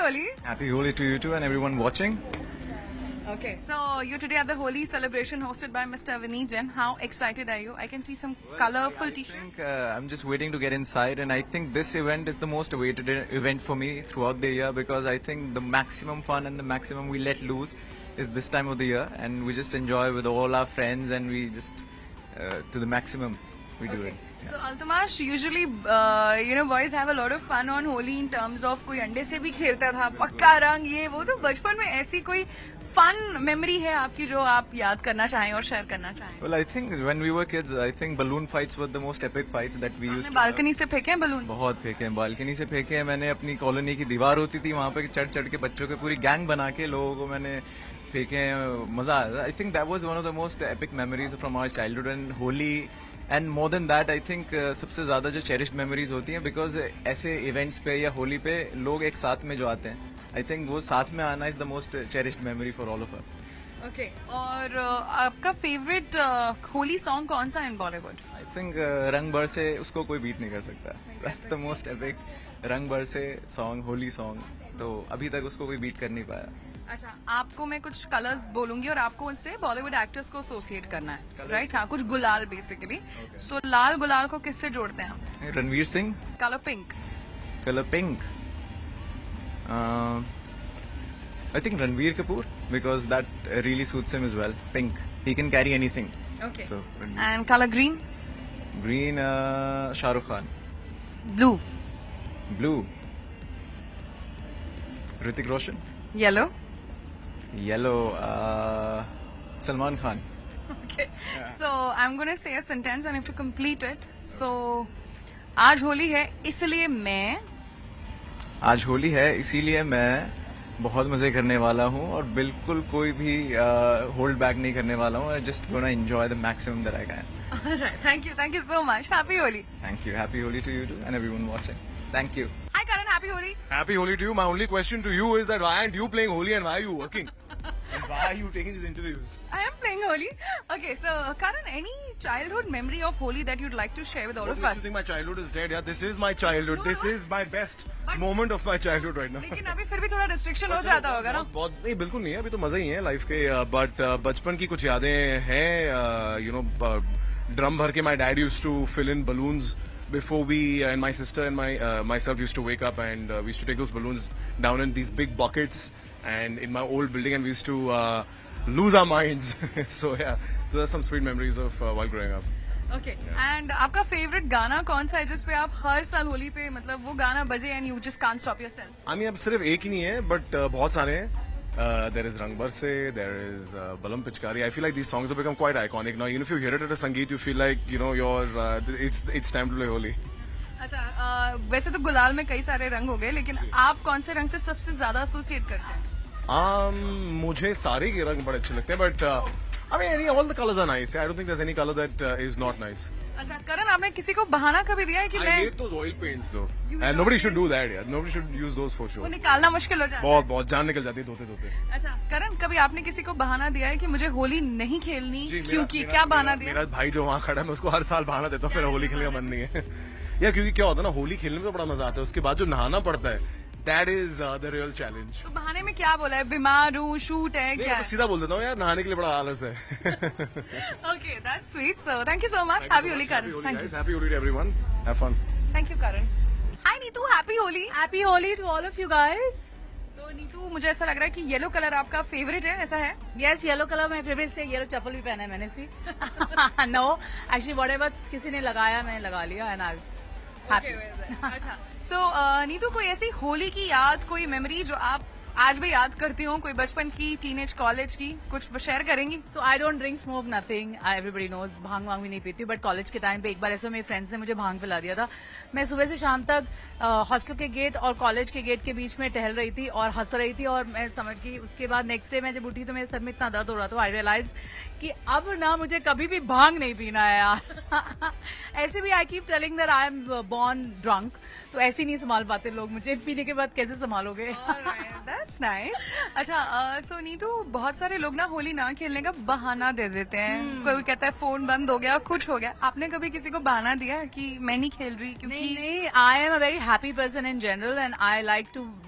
Holi. Happy Holi to you too and everyone watching. Okay, so you're today at the Holi celebration hosted by Mr. Vineet Jain. How excited are you? I can see some colorful t-shirts. I'm just waiting to get inside, and I think this event is the most awaited event for me throughout the year, because I think the maximum fun and the maximum we let loose is this time of the year, and we just enjoy with all our friends, and we just to the maximum we do it. So Altamash, usually boys have a lot of fun on Holi in terms of कोई अंडे से भी खेलता था, पक्का रंग ये वो, तो बचपन में ऐसी कोई fun memory है आपकी जो आप याद करना चाहें और शेयर करना चाहें? Well, I think when we were kids, I think balloon fights were the most epic fights that we used to balcony से फेंके हैं balloons? बहुत फेंके हैं, बालकनी से फेंके हैं मैंने। अपनी कॉलोनी की दीवार होती थी, वहाँ पे चढ़ चढ़ के बच्चों के पूरी गैंग बना के लोगों को मैंने फेंके हैं, मजा आया। I think that was one of the most epic memories from our childhood and Holi. And more than that, I think सबसे ज्यादा जो चेरिश्ड मेमोरीज होती हैं, बिकॉज ऐसे इवेंट्स पे या होली पे लोग एक साथ में जो आते हैं, आई थिंक वो साथ में आना is the most cherished memory for all of us. Okay, और आपका फेवरेट होली सॉन्ग कौन सा है इन बॉलीवुड? आई थिंक रंग बरसे, उसको कोई बीट नहीं कर सकता। दैट्स द मोस्ट एपिक रंग बरसे सॉन्ग, होली सॉन्ग, तो अभी तक उसको कोई बीट कर नहीं पाया। अच्छा, आपको मैं कुछ कलर्स बोलूंगी और आपको उससे बॉलीवुड एक्टर्स को एसोसिएट करना है, राइट? हाँ, कुछ गुलाल बेसिकली। सो लाल गुलाल को किससे जोड़ते हैं हम? Ranveer Singh. Colour pink? Colour pink, I think Ranveer Kapoor, because that really suits him as well. Pink, he can carry anything. Okay. So, And color green? Green, Shah Rukh Khan. Blue? Blue, Hrithik Roshan. Yellow? Yellow, Salman Khan. Okay. Yeah. So I'm going to say a sentence and you have to complete it. So आज होली है इसलिए मैं, आज होली है इसीलिए मैं बहुत मजे करने वाला हूँ और बिल्कुल कोई भी होल्ड बैक नहीं करने वाला हूँ। Just gonna enjoy the maximum that I can. Thank you so much. Happy Holi. Thank you. Happy Holi to you too and everyone watching. Thank you. Hi Karan, happy Holi. Happy Holi to you. My only question to you is that why aren't you playing Holi and why are you working? And why are you taking these interviews? I am playing Holi. Okay, so Karan, any childhood memory of Holi that you'd like to share with all of us? You think my childhood is dead? Yeah, this is my childhood. This is my best moment of my childhood right now. लेकिन अभी फिर भी थोड़ा restriction हो जाता होगा ना? बहुत नहीं, बिल्कुल नहीं है, अभी तो मजा ही है लाइफ के। बट बचपन की कुछ यादें हैं। ड्रम भर के my dad used to fill in balloons before we and my sister and myself used to wake up, and we used to take those balloons down in these big buckets and in my old building, and we used to lose our minds. So yeah, those are some sweet memories of while growing up. Okay. Yeah. And आपका favorite गाना कौन सा है जिस पे आप हर साल होली पे मतलब वो गाना बजे and you just can't stop yourself? I mean, अब सिर्फ एक ही नहीं है, but बहुत सारे हैं. There is Rang Barse, there is Balam Pichkari. I feel like these songs have become quite iconic now. Even if you hear it at a Sangeet, you feel like it's time to play Holi. अच्छा, वैसे तो गुलाल में कई सारे रंग हो गए, लेकिन आप कौन से रंग से सबसे ज्यादा एसोसिएट करते हैं? मुझे सारे के रंग बड़े अच्छे लगते हैं, but I mean, all the colors are nice. I don't think there's any color that is not nice. अच्छा करण, आपने किसी को बहाना कभी दिया है कि मैं? I hate those oil paints though, and nobody should do that. Yeah, nobody should use those for sure. वो निकालना मुश्किल हो जाता है। बहुत जान निकल जाती है धोते धोते। अच्छा करण, कभी आपने किसी को बहाना दिया है कि मुझे होली नहीं खेलनी, क्योंकि क्या बहाना दिया? मेरा भाई जो वहाँ खड़ा है, मैं उसको हर साल बहाना देता हूँ मेरा होली खेलने का मन नहीं है। या क्योंकि क्या होता है ना, होली खेलने में तो बड़ा मजा आता है, उसके बाद जो नहाना पड़ता है, that is the real challenge. तो बहाने में क्या बोला है? बीमार हूँ, शूट है, क्या है? सीधा बोल देता हूँ यार, नहाने के लिए बड़ा आलस है। Okay, that's sweet. So thank you so much. Happy Holi, Karan. Thank you. Happy Holi to everyone. Have fun. Thank you, Karan. Hi Neetu, happy Holi. Happy Holi to all of you guys. तो नीतू, मुझे ऐसा लग रहा है कि yellow colour आपका favourite है, ऐसा है? Yes, येलो कलर मेरा फेवरेट है। येलो चप्पल भी पहना है मैंने सी। No, actually whatever किसी ने लगाया मैंने लगा लिया and I was happy. अच्छा, so नीतू, कोई ऐसी होली की याद, कोई मेमोरी जो आप आज भी याद करती हूँ, कोई बचपन की, टीनेज, कॉलेज की, कुछ शेयर करेंगी? So I don't drink, smoke, nothing. Everybody knows, भांग वांग भी नहीं पीती हूँ, बट कॉलेज के टाइम पे एक बार ऐसे मेरे फ्रेंड्स ने मुझे भांग पिला दिया था। मैं सुबह से शाम तक हॉस्टल के गेट और कॉलेज के गेट के बीच में टहल रही थी और हंस रही थी, और मैं समझ गई। उसके बाद नेक्स्ट डे मैं जब उठी तो मेरे सर में इतना दर्द हो रहा था, आई रियलाइज कि अब ना मुझे कभी भी भांग नहीं पीना है यार। ऐसे भी I keep telling that I am born drunk, तो ऐसे नहीं संभाल पाते लोग मुझे, पीने के बाद कैसे संभालोगे? That's nice. अच्छा, सो नीतू, बहुत सारे लोग ना होली ना खेलने का बहाना दे देते हैं। कोई कहता है फोन बंद हो गया, कुछ हो गया। आपने कभी किसी को बहाना दिया कि मैं नहीं खेल रही क्योंकि? नहीं, I am a very happy person in general and I like to do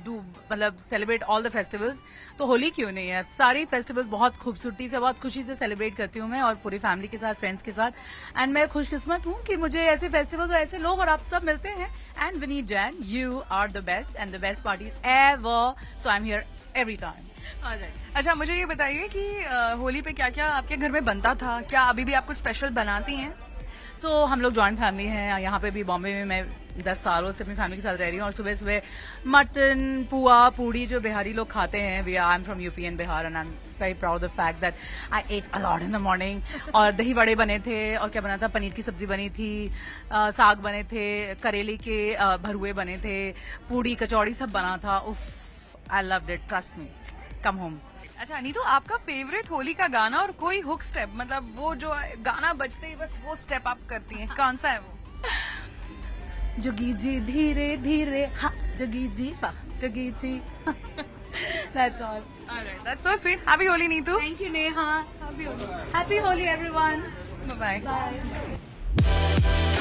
मतलब सेलिब्रेट ऑल द फेस्टिवल्स, तो होली क्यों नहीं है? सारी फेस्टिवल्स बहुत खूबसूरती से, बहुत खुशी से सेलिब्रेट करती हूँ मैं, और पूरी फैमिली के साथ, फ्रेंड्स के साथ। एंड मैं खुशकिस्मत हूँ कि मुझे ऐसे फेस्टिवल्स और ऐसे लोग और आप सब मिलते हैं। And Vineet Jain, you are the best and the best party ever, so I am here every time. अच्छा, मुझे ये बताइए कि होली पे क्या क्या आपके घर में बनता था? क्या अभी भी आप कुछ स्पेशल बनाती हैं? सो हम लोग जॉइंट फैमिली हैं यहाँ पे भी, बॉम्बे में मैं 10 सालों से अपनी फैमिली के साथ रह रही हूँ, और सुबह सुबह मटन, पुआ, पूड़ी जो बिहारी लोग खाते हैं, I am from UP and Bihar, and I am very proud the fact that I ate a lot in the morning. और दही वड़े बने थे, और क्या बना था, पनीर की सब्जी बनी थी, साग बने थे, करेले के भरुए बने थे, पूड़ी कचौड़ी सब बना था। उफ, I loved it, trust me, come home. अच्छा नीतू, आपका फेवरेट होली का गाना और कोई हुक स्टेप, मतलब वो जो गाना बजते ही बस वो स्टेप आप करती हैं, कौन सा है वो? जोगी जी धीरे धीरे, हाँ जोगी जी, वाह Jogi ji. That's all. Alright, that's so sweet. Happy Holi, Neetu. Thank you, Neha. Happy Holi. Happy Holi, everyone. Bye-bye. Bye.